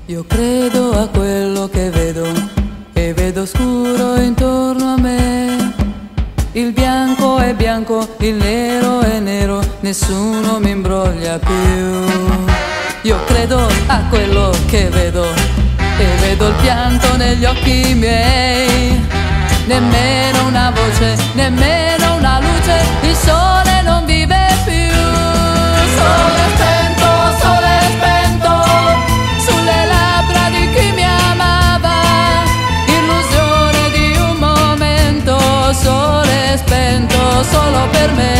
Io credo a quello che vedo e vedo scuro intorno a me. Il bianco è bianco, il nero è nero, nessuno mi imbroglia più. Io credo a quello che vedo e vedo il pianto negli occhi miei. Nemmeno una voce, nemmeno una luce, il sole non vive più. Sole spento, sulle labbra di chi mi amava, illusione di un momento, sole spento solo per me.